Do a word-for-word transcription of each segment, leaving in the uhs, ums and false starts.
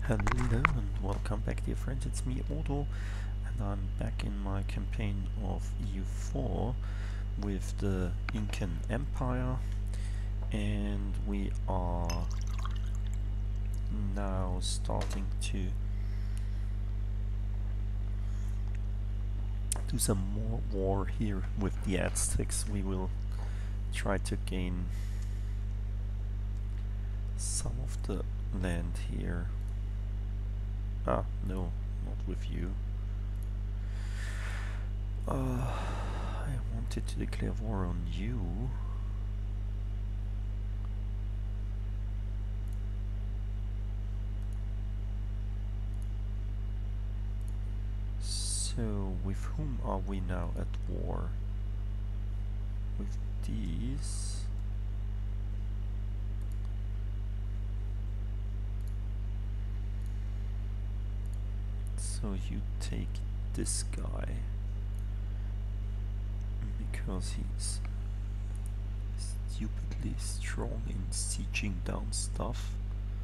Hello and welcome back, dear friends, it's me Odo, and I'm back in my campaign of E U four with the Incan Empire, and we are now starting to do some more war here with the Aztecs. We will try to gain some of the land here. Ah, no, not with you. Uh, I wanted to declare war on you. So, with whom are we now at war? With these. So you take this guy because he's stupidly strong in sieging down stuff.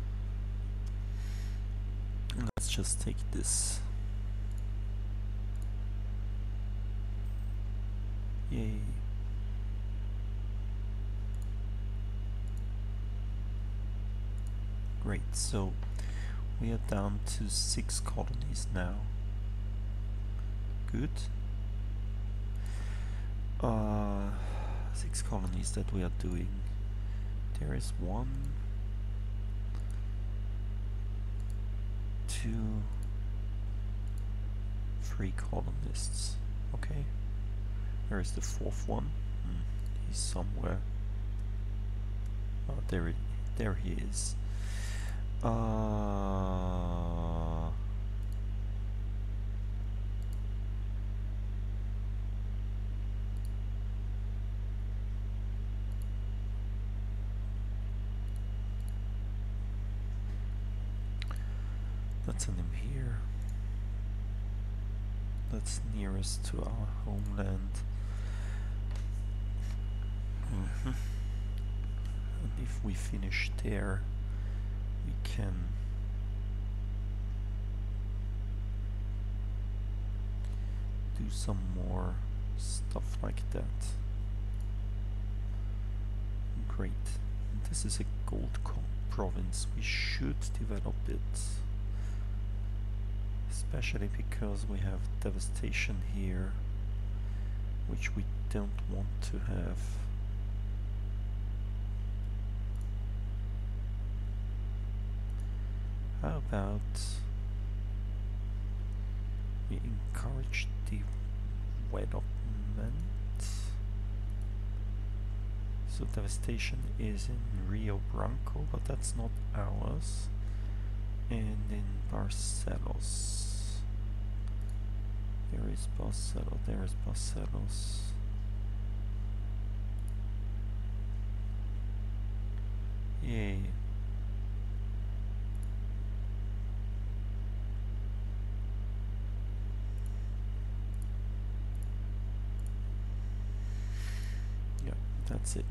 Let's just take this. Yay. Great, so we are down to six colonies now. Good. Uh, six colonies that we are doing. There is one, two, three colonists. Okay. Where is the fourth one? Hmm, he's somewhere. Oh, there, it, there he is. Uh, let's send him here. That's nearest to our homeland. Mm-hmm. And if we finish there, we can do some more stuff like that. Great. This is a gold province. We should develop it, especially because we have devastation here, which we don't want to have. How about we encourage development? So devastation is in Rio Branco, but that's not ours. And in Barcelos. There is Barcelos, there is Barcelos. Yay. Yeah, that's it.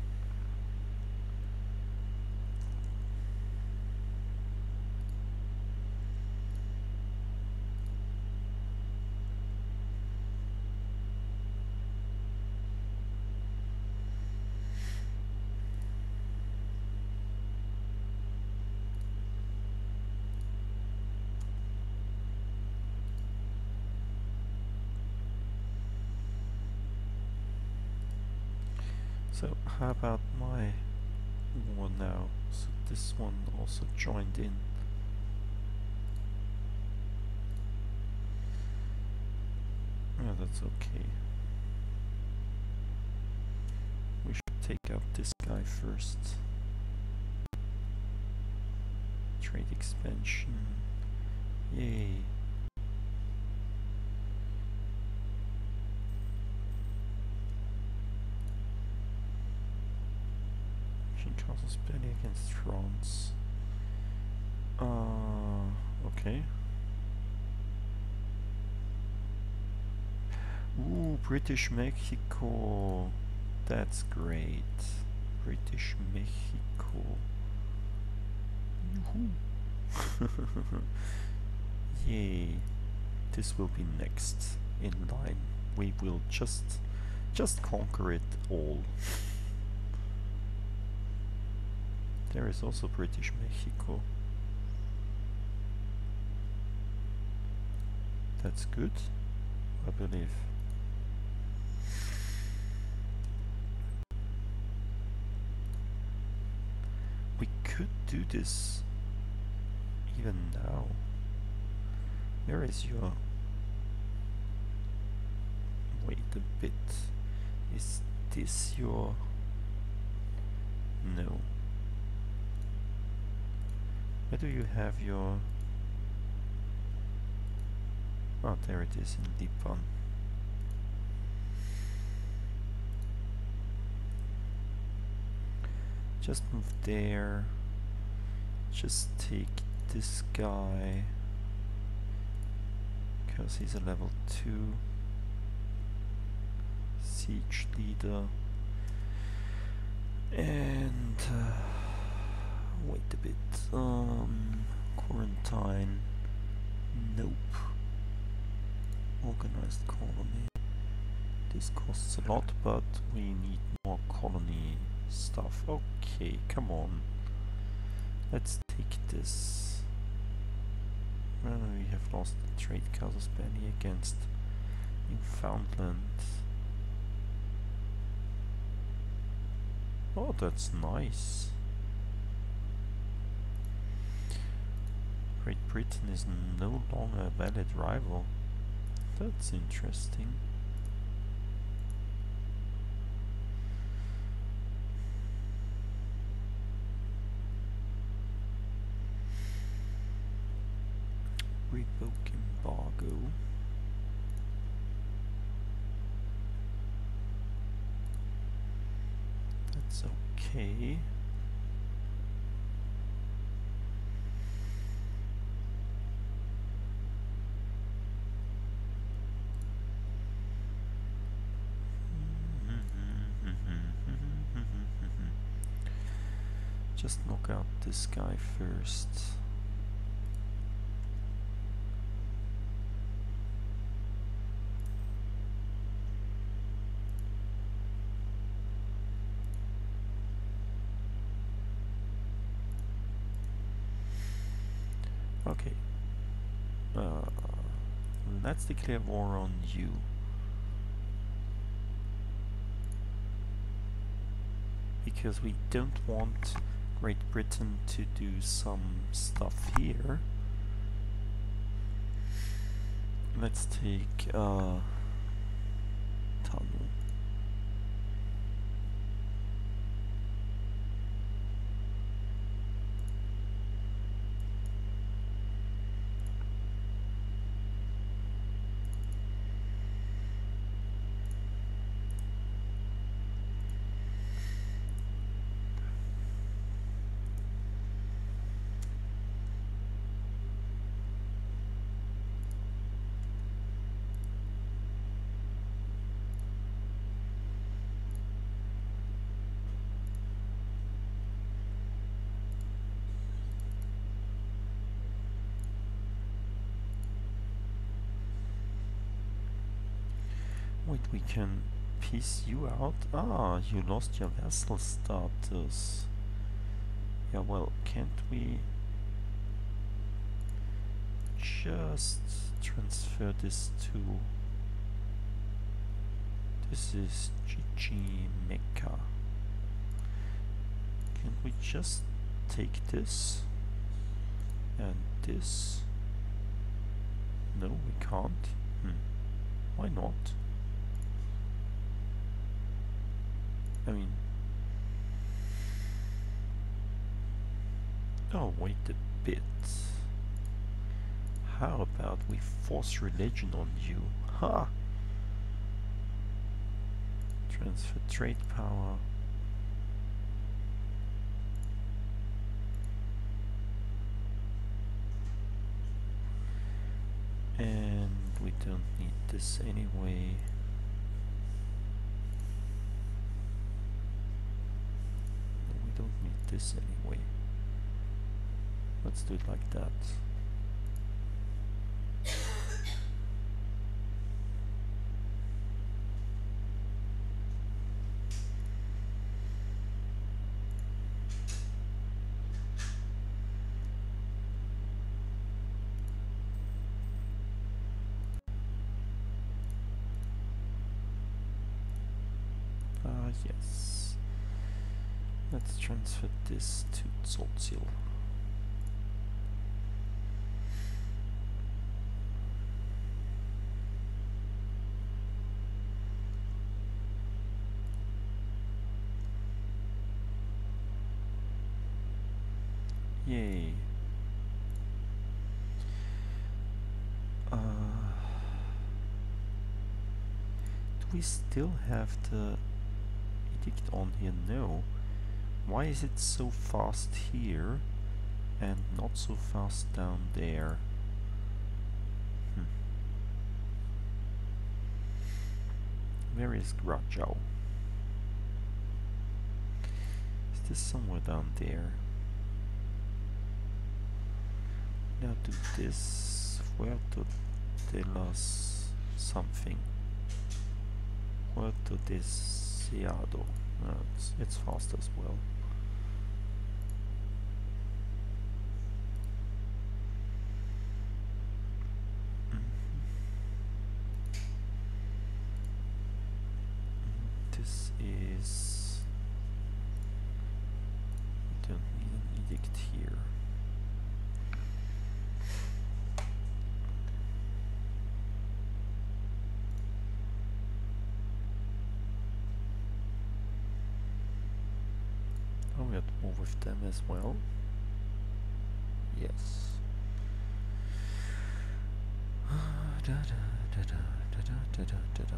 So how about my war now? So this one also joined in. Oh, that's okay. We should take out this guy first. Trade expansion. Yay. Castles Penny against France. Uh, okay. Ooh, British Mexico. That's great. British Mexico. Yoo-hoo. Yay. This will be next in line. We will just just conquer it all. There is also British Mexico. That's good, I believe. We could do this even now. Where is your... Wait a bit. Is this your... No. Where do you have your... Oh, there it is in Lipan. Just move there. Just take this guy, because he's a level two siege leader. And uh, wait a bit. Um, quarantine. Nope. Organized colony. This costs a lot, but we need more colony stuff. Okay, come on. Let's take this. Well, we have lost the trade casus belli against Newfoundland. Oh, that's nice. Great Britain is no longer a valid rival. That's interesting. Revoke embargo. That's okay. Just knock out this guy first. Okay. Uh, let's declare war on you. Because we don't want Great Britain to do some stuff here. Let's take uh, Tanu. Wait, we can piece you out? Ah, you lost your vassal status. Yeah, well, can't we just transfer this to... This is G G Mecca. Can't we just take this and this? No, we can't. Hmm. Why not? I mean... Oh, wait a bit. How about we force religion on you? Ha! Transfer trade power. And we don't need this anyway. No, we don't need this anyway. Let's do it like that. Ah, yes. Let's transfer this to Zolzil. Yay. Uh, do we still have the edict on here? No. Why is it so fast here and not so fast down there? Hmm. Where is Gradzhou? Is this somewhere down there? Now do this. Puerto de las something. Puerto Deseado. No, it's, it's fast as well. This is... we don't need an edict here. Oh, we had war with them as well. Yes. da, da, da, da, da, da, da, da, da.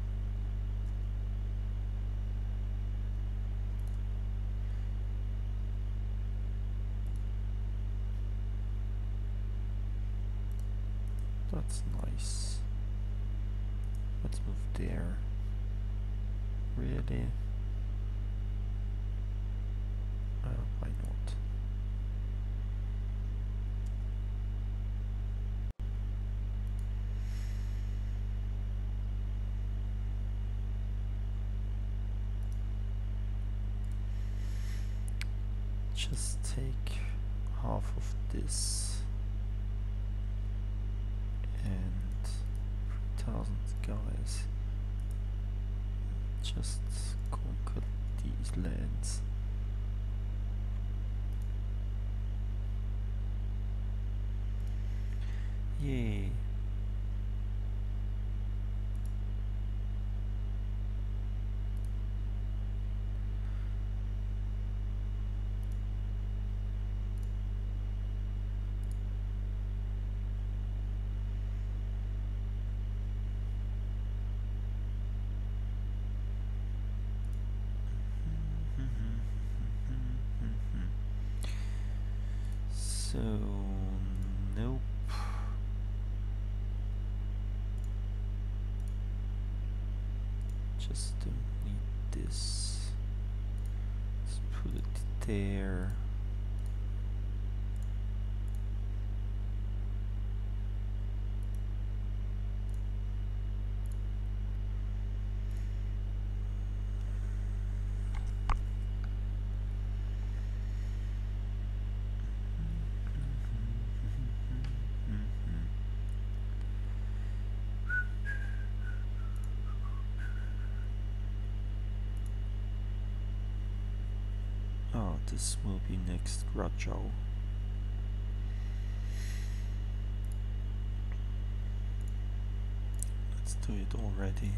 That's nice. Let's move there. Really? Uh, why not? Just take half of this and three thousand guys. Just conquer these lands. Yay. So, nope. Just don't need this. Let's put it there. Oh, this will be next Gradzhou. Let's do it already,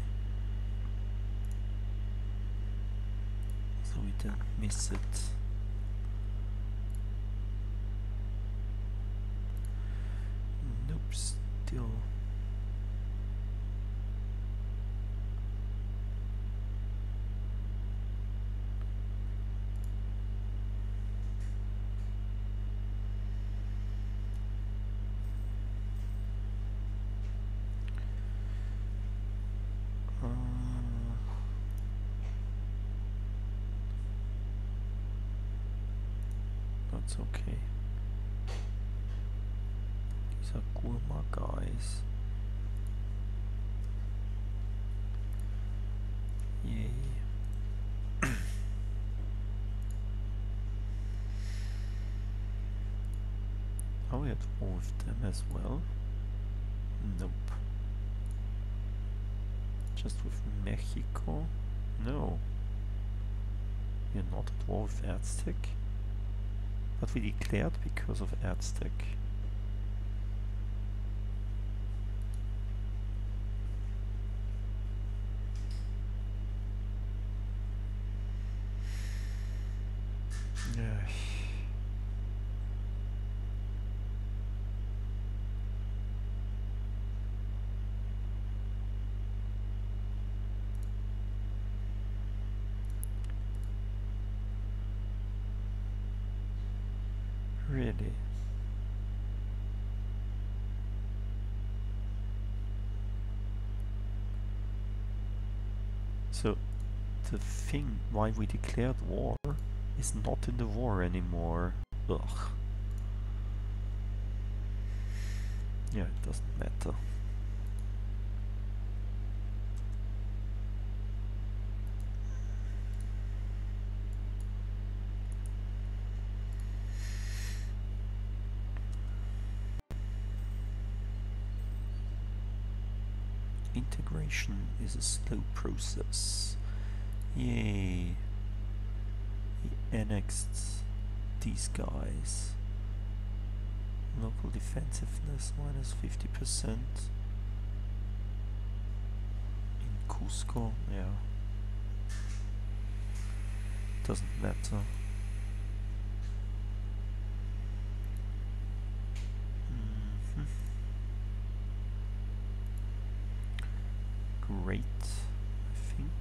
so we don't miss it. Nope, still. That's okay. Sagurma guys. Yay. Are we at war with them as well? Nope. Just with Mexico? No. We're not at war with Aztec. But we declared because of Aztec. Yeah. Really? So the thing why we declared war is not in the war anymore. Ugh. Yeah, it doesn't matter. Integration is a slow process. Yay. He annexed these guys. Local defensiveness minus fifty percent. In Cusco, yeah. Doesn't matter. Mm-hmm. Great, I think.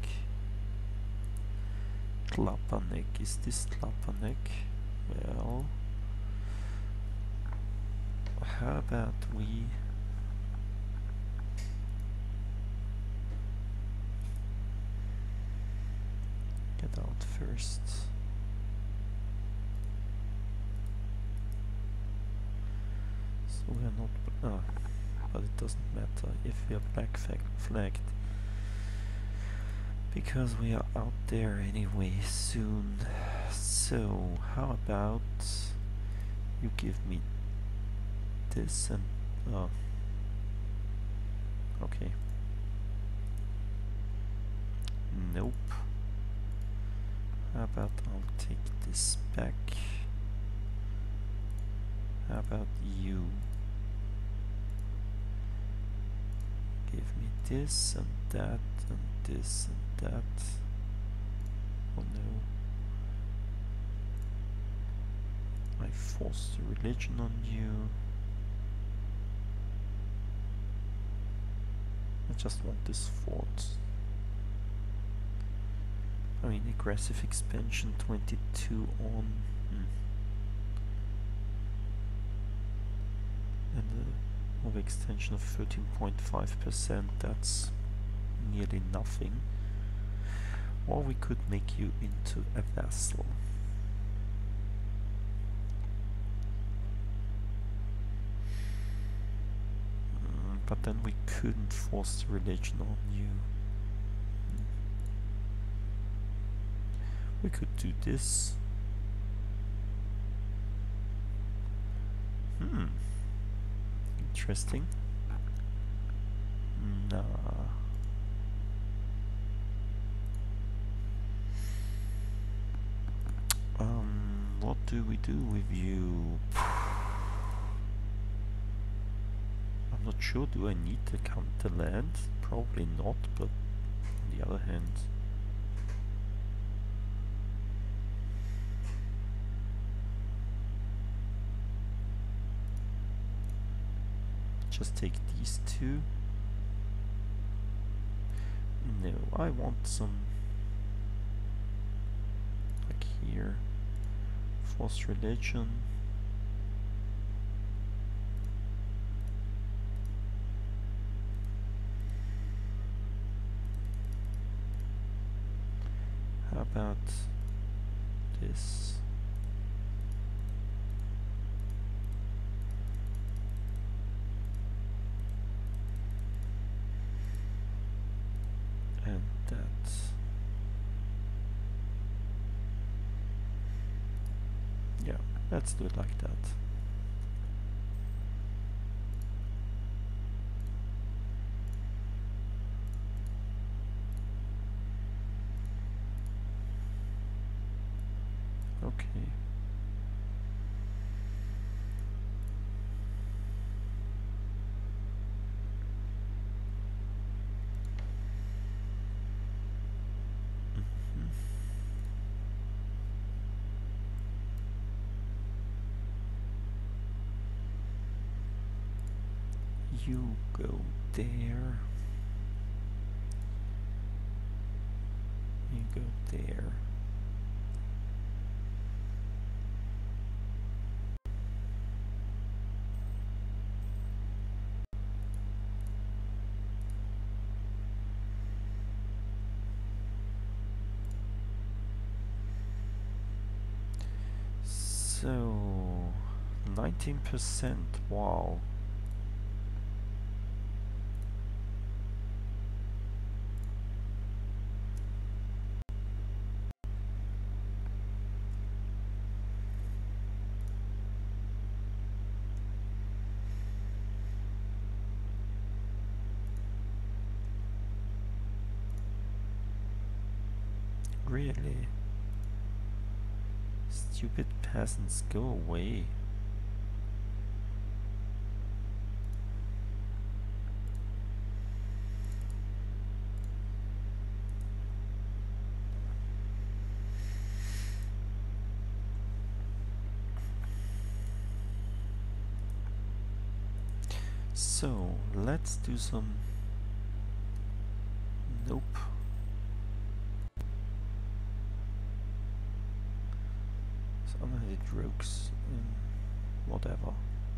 Tlapanek, is this Tlapanek? Well, how about we get out first? So we are not, ah, but it doesn't matter if we are black flagged, because we are out there anyway soon. So how about you give me this and oh, okay. Nope. How about I'll take this back? How about you? Give me this and that and this and that. Oh no. I forced the religion on you. I just want this fort. I mean, aggressive expansion twenty-two on. Hmm. And a overextension of thirteen point five percent, that's nearly nothing. Or we could make you into a vassal. Mm, but then we couldn't force the religion on you. Mm. We could do this. Hmm. Interesting. Nah. Um, what do we do with you? I'm not sure, do I need to count the land? Probably not, but on the other hand... Just take these two. No, I want some... like here. Forced religion. How about this? that. Yeah, let's do it like that. Okay. You go there. You go there. So, nineteen percent, wow. Really? Stupid peasants, go away. So, let's do some... Nope. Some unheaded rogues, um, whatever.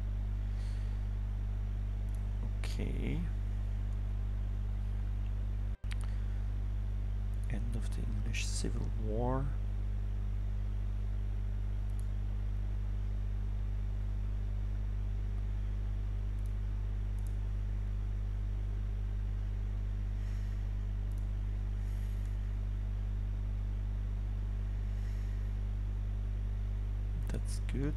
Okay. End of the English Civil War. That's good.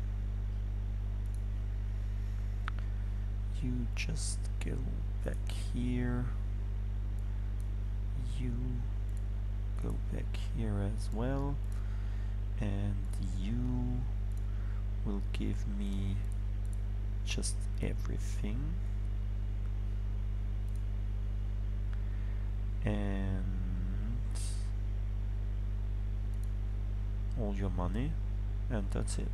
You just go back here. You go back here as well. And you will give me just everything. And all your money. And that's it.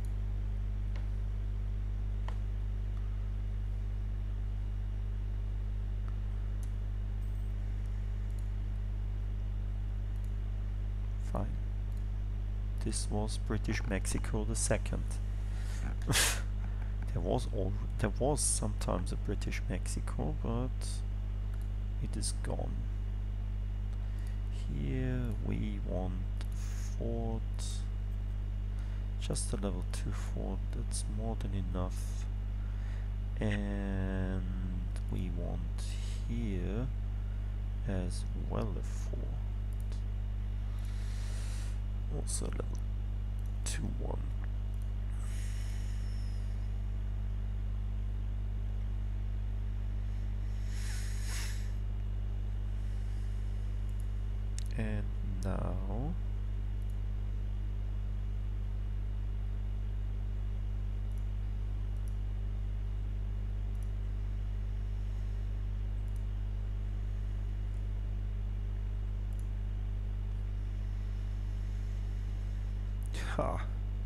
Fine. This was British Mexico the second. there was all there was sometimes a British Mexico, but it is gone. Here we want fort. Just a level two fort, that's more than enough. And we want here as well a fort. Also level two one. And now ha.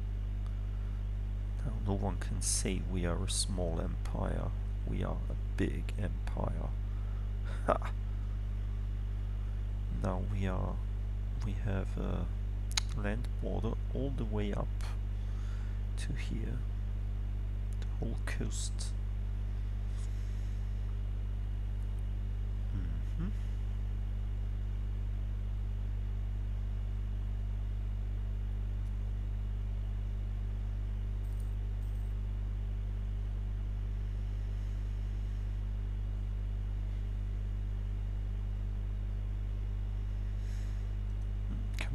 Now no one can say we are a small empire. We are a big empire. Ha. Now we are we have a land border all the way up to here. The whole coast. Mm-hmm.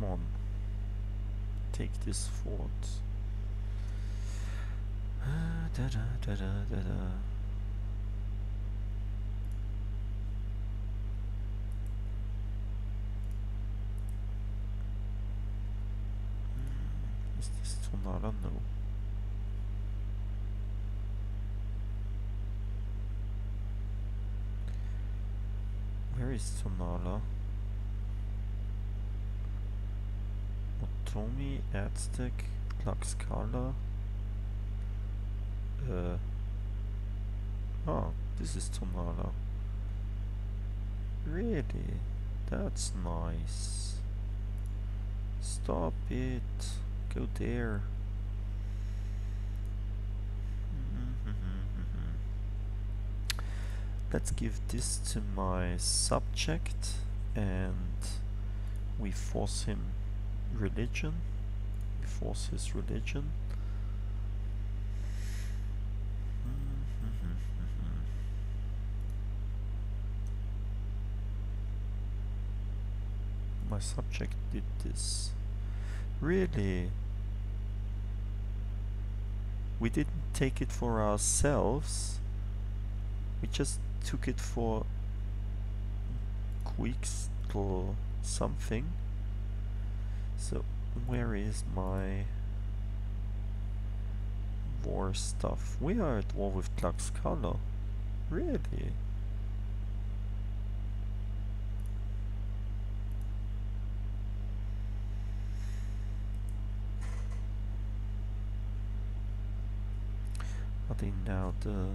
on. Take this fort. Uh, da da da da da da. Hmm, is this Tonala? No. Where is Tonala? Otomi, Aztec, Tlaxcala. Uh. Oh, this is Tonala. Really? That's nice. Stop it. Go there. Let's give this to my subject and we force him religion. We force his religion. My subject did this. Really? We didn't take it for ourselves. We just took it for Queeks or something. So where is my war stuff? We are at war with Tlaxcala. Really? Are they now the...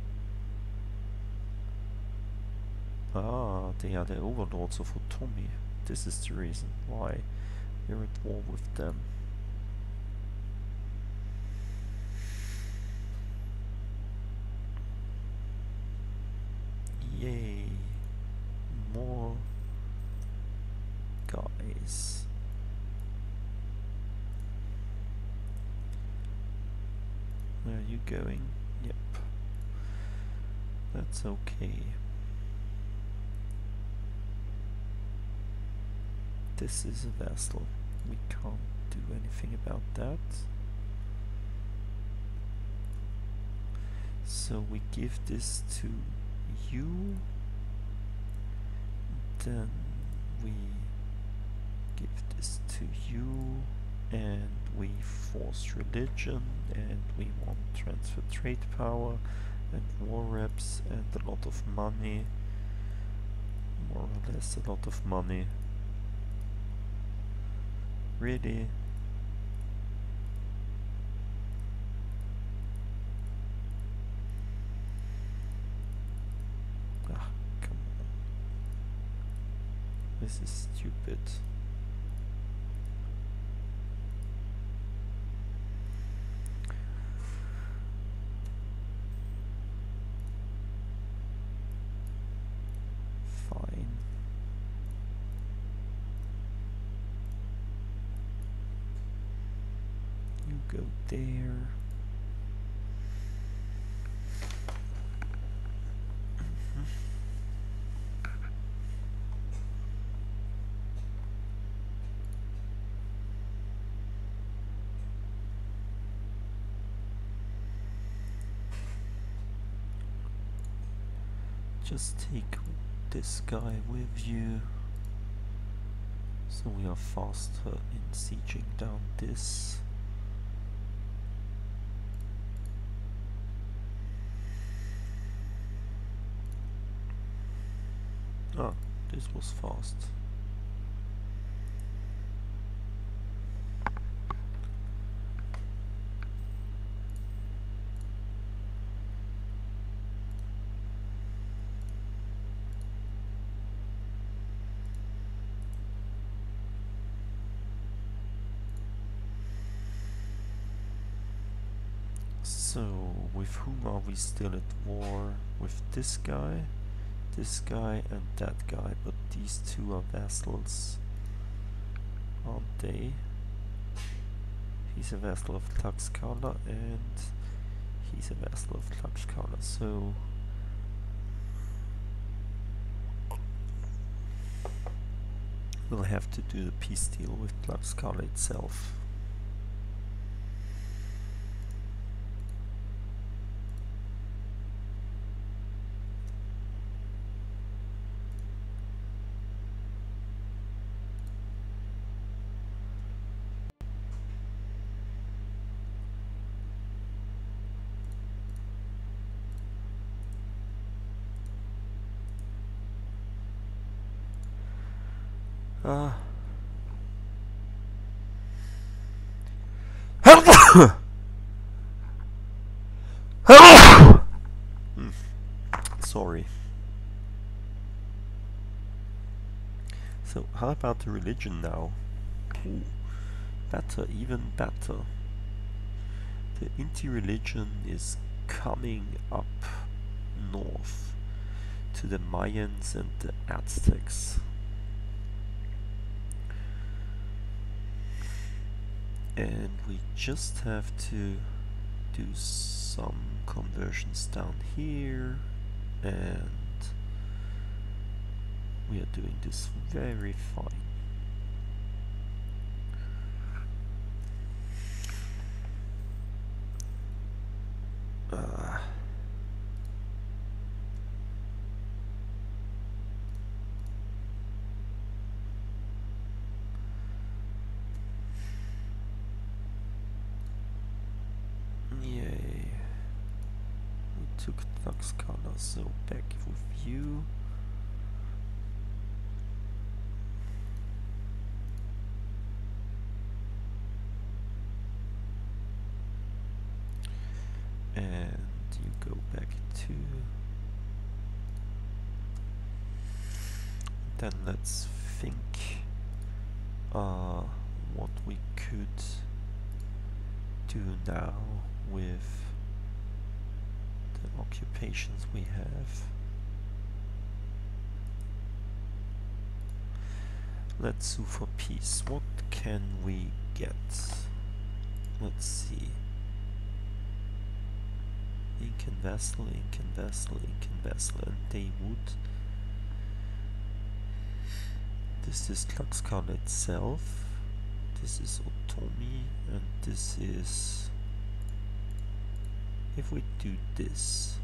Ah, they are the overlords of Otomi. This is the reason why we're at war with them. Yay! More guys. Where are you going? Yep. That's okay. This is a vassal. We can't do anything about that. So we give this to you. Then we give this to you. And we force religion. And we want transfer trade power. And war reps. And a lot of money. More or less a lot of money. Really? Ah, come on. This is stupid. Fine. Go there. Just take this guy with you, so we are faster in sieging down this. Ah, this was fast. So, with whom are we still at war? With this guy, this guy and that guy, but these two are vassals, aren't they? He's a vassal of Tlaxcala and he's a vassal of Tlaxcala, so we'll have to do the peace deal with Tlaxcala itself. Uh. mm. Sorry. So, how about the religion now? Ooh, better, even better. The Inti religion is coming up north to the Mayans and the Aztecs. And we just have to do some conversions down here, and we are doing this very fine. Uh, Yay. We took Tlaxcala, so back with you. And you go back to... Then let's think uh, what we could do now with the occupations we have. Let's sue for peace. What can we get? Let's see. Incan vessel, Incan vessel, Incan vessel, and they would. This is Tlaxcala itself. This is Otomi, and this is... If we do this...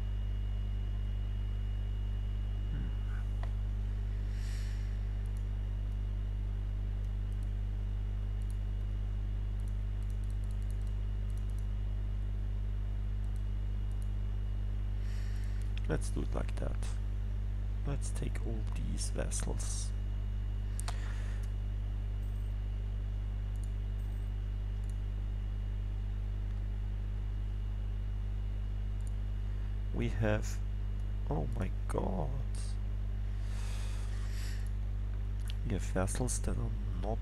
Hmm. Let's do it like that. Let's take all these vessels. We have, oh my god, we have vessels that are not,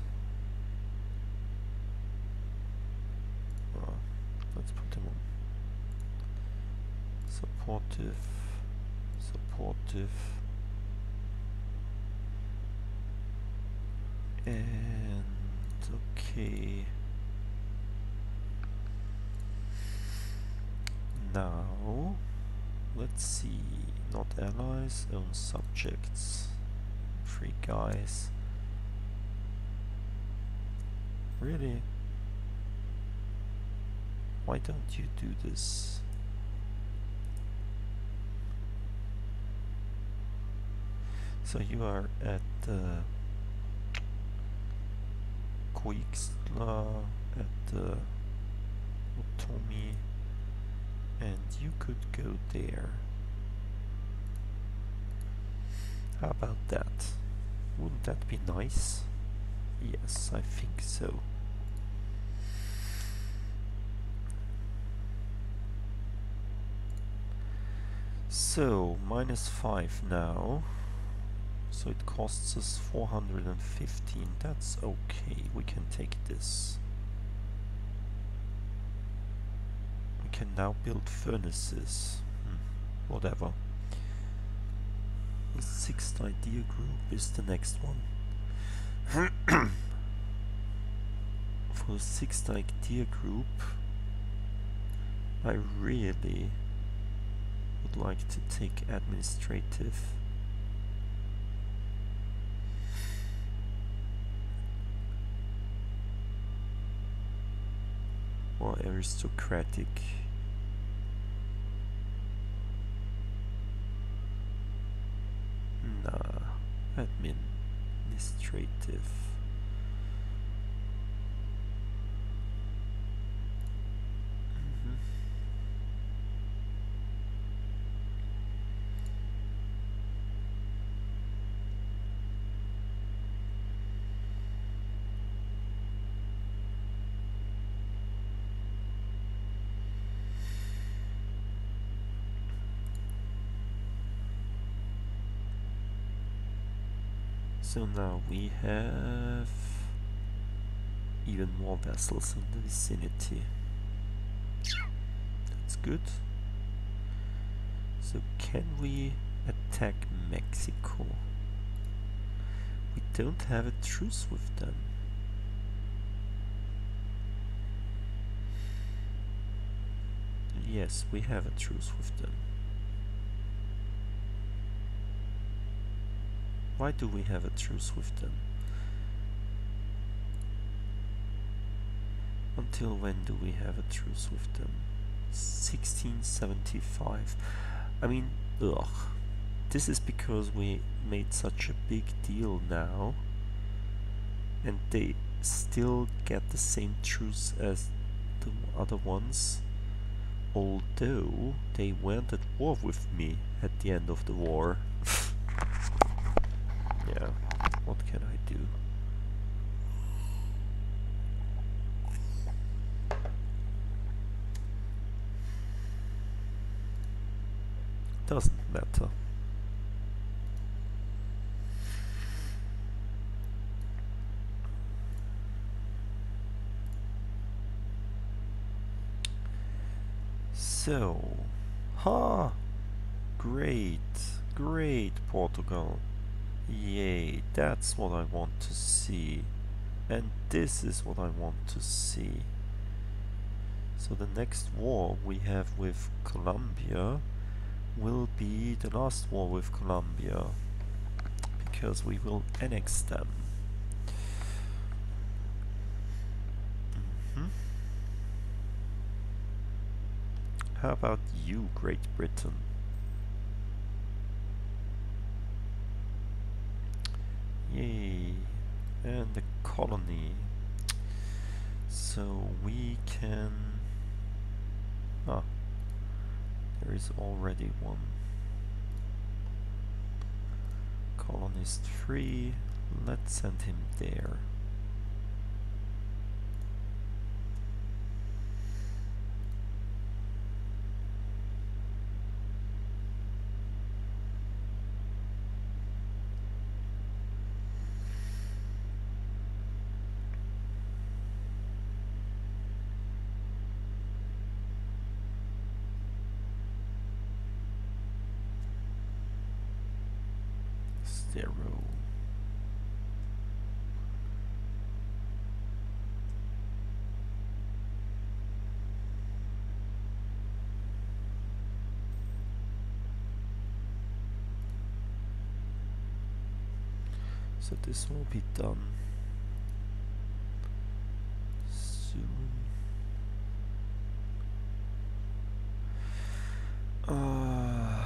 uh, let's put them on supportive, supportive, and okay. Now, let's see, not allies, own subjects, free guys. Really? Why don't you do this? So you are at uh, Coixtla, at uh, Otomi, and you could go there. How about that? Wouldn't that be nice? Yes, I think so. So, minus five now. So it costs us four hundred fifteen. That's okay. We can take this. Can now build furnaces. Hmm. Whatever. The sixth idea group is the next one. For the sixth idea group, I really would like to take administrative. aristocratic. Nah, administrative. Mm-hmm. So now we have even more vessels in the vicinity. That's good. So can we attack Mexico? We don't have a truce with them. Yes, we have a truce with them. Why do we have a truce with them? Until when do we have a truce with them? sixteen seventy-five. I mean, ugh. This is because we made such a big deal now, and they still get the same truce as the other ones, although they went at war with me at the end of the war. Yeah, what can I do? Doesn't matter. So, ha! Great, great, Portugal. Yay, that's what I want to see. And this is what I want to see. So the next war we have with Colombia will be the last war with Colombia, because we will annex them. Mm-hmm. How about you, Great Britain? Yay, and the colony. So we can... Ah, there is already one. Colonist three, let's send him there. Zero. So this will be done soon. Uh,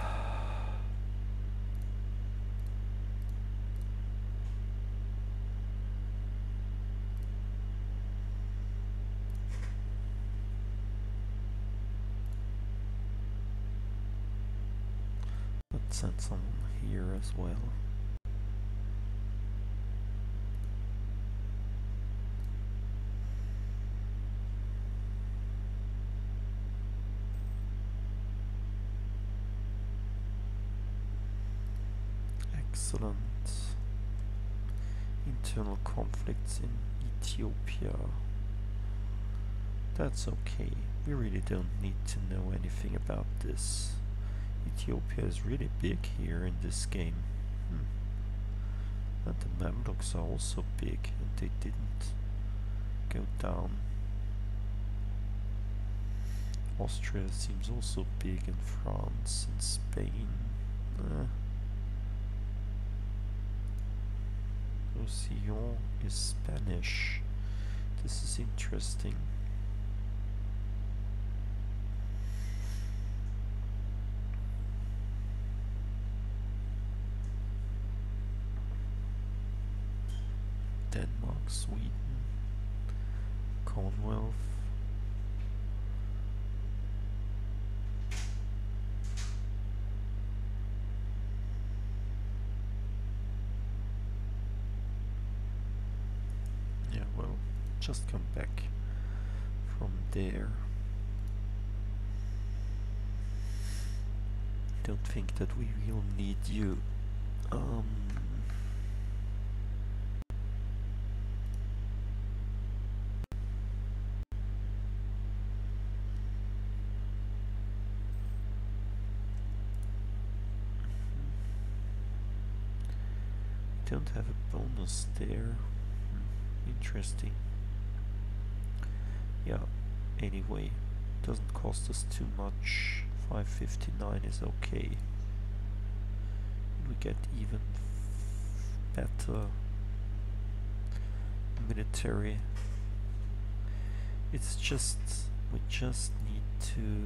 let's send someone here as well. Excellent. Internal conflicts in Ethiopia. That's okay. We really don't need to know anything about this. Ethiopia is really big here in this game. Hmm. And the Mamluks are also big, and they didn't go down. Austria seems also big, in France and Spain. Uh, Roussillon is Spanish. This is interesting. Denmark, Sweden, Commonwealth. Yeah, well, just come back from there. Don't think that we will need you. Um, don't have a bonus there. Hmm, interesting. Yeah, anyway, doesn't cost us too much. five fifty-nine is okay. We get even better military. It's just, we just need to,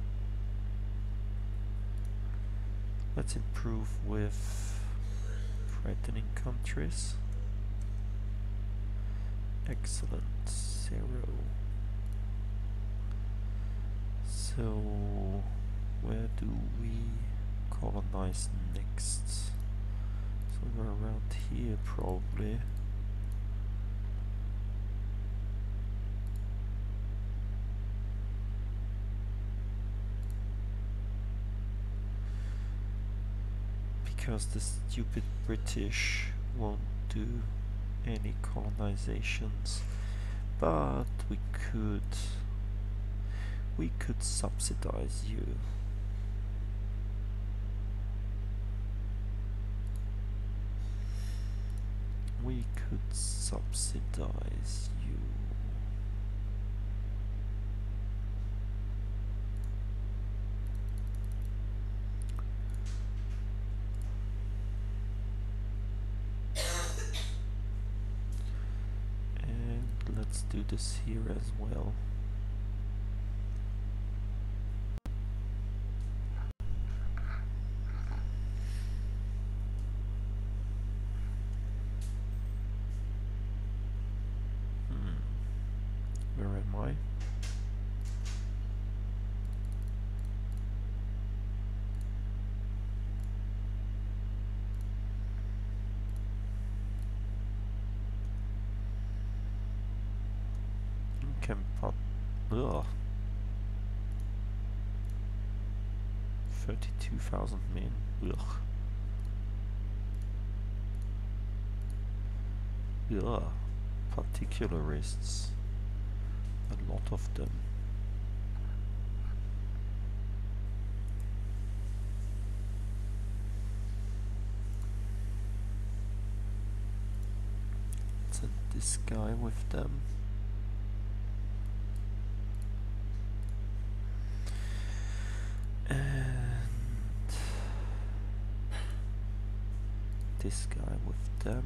let's improve with threatening countries. Excellent, zero. So where do we colonize next? So we're around here probably. Because the stupid British won't do any colonizations, but we could we could subsidize you. We could subsidize you. And let's do this here as well. Where am I? Camp. Ugh. thirty-two thousand men. Ugh. Ugh. Particularists. A lot of them. Send this guy with them. And this guy with them.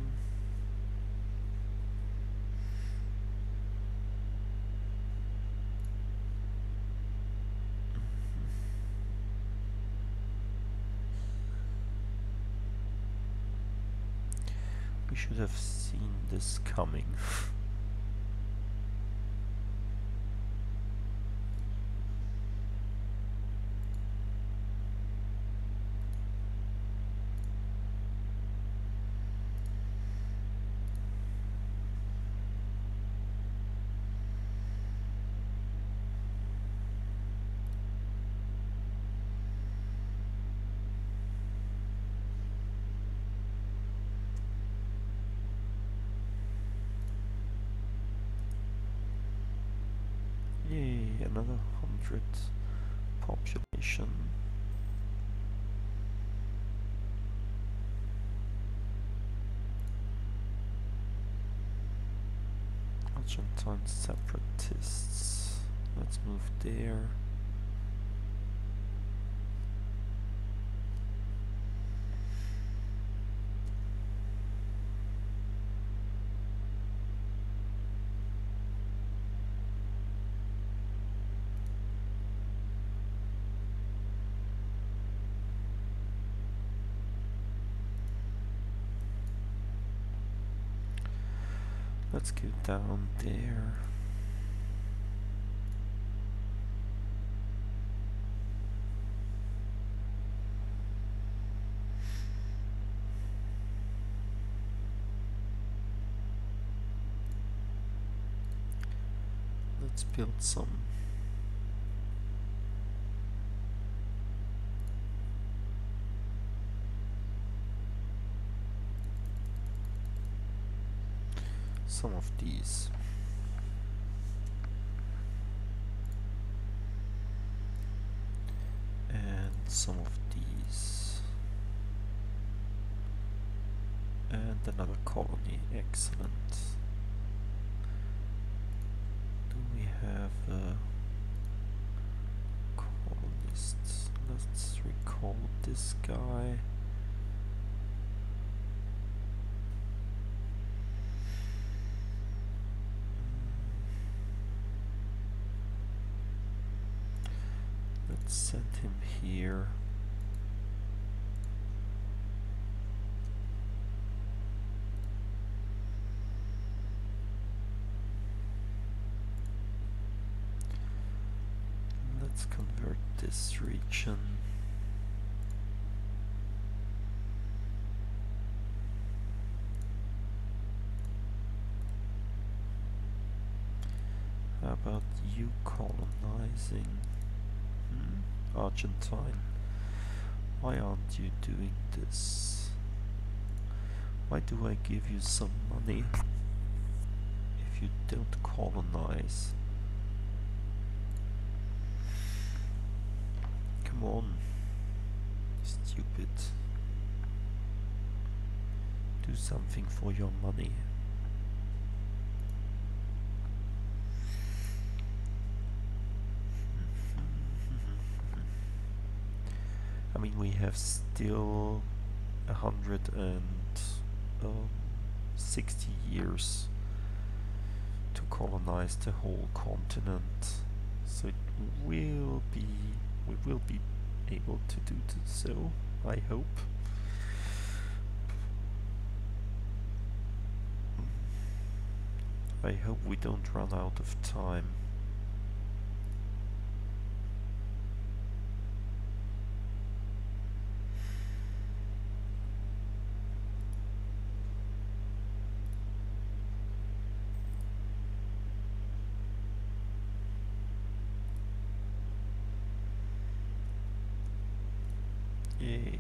We should have seen this coming. Yay, another hundred population. Argentine separatists. Let's move there. let's go down there. Let's build some some of these. And some of these. And another colony, excellent. Do we have a colonist? Let's recall this guy. Let's send him here. Let's convert this region. How about you colonizing? Hmm? Argentine. Why aren't you doing this? Why do I give you some money if you don't colonize? Come on, stupid. Do something for your money. I mean, we have still a hundred and um, sixty years to colonize the whole continent, so it will be we will be able to do so, I hope. I hope we don't run out of time. Yay.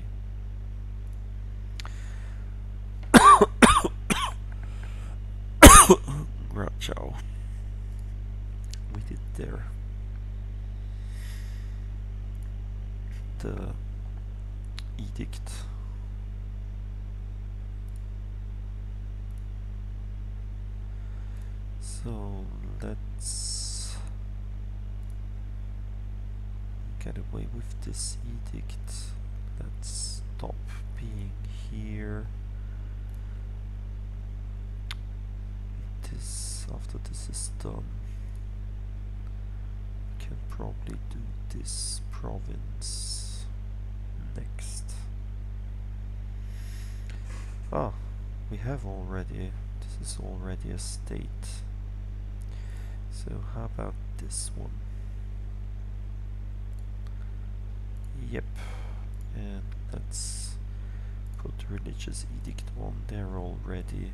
Groucho. We did there. The edict. So let's get away with this edict. Let's stop being here. This, after this is done, we can probably do this province next. Ah, we have already, this is already a state. So how about this one? Yep. And let's put religious edict on there already.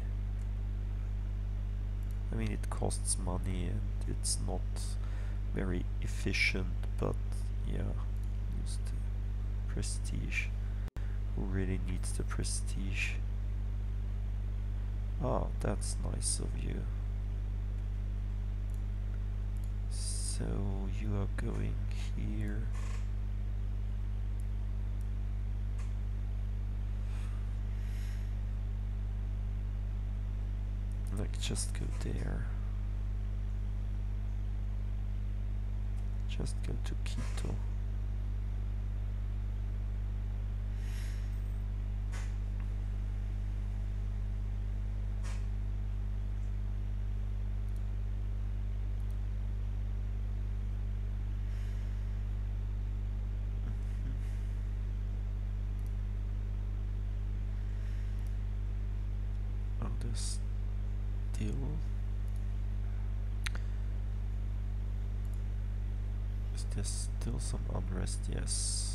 I mean, it costs money and it's not very efficient, but yeah, use the prestige. Who really needs the prestige? Ah, that's nice of you. So you are going here. Like, just go there. Just go to Quito. Oh, there's still Is there still some unrest? Yes.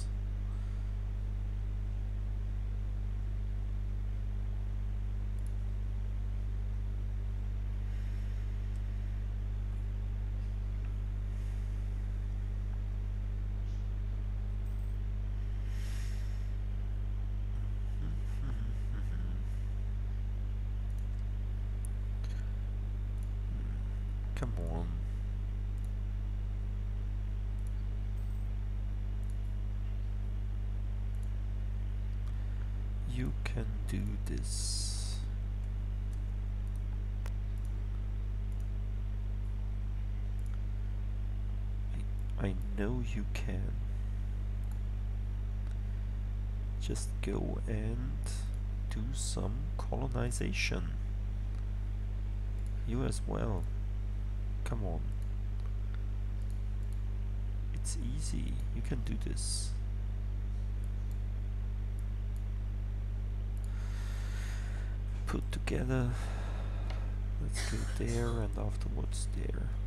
Come on. You can do this. I, I know you can. Just go and do some colonization. You as well. Come on. It's easy. You can do this. Put together. Let's go there and afterwards there.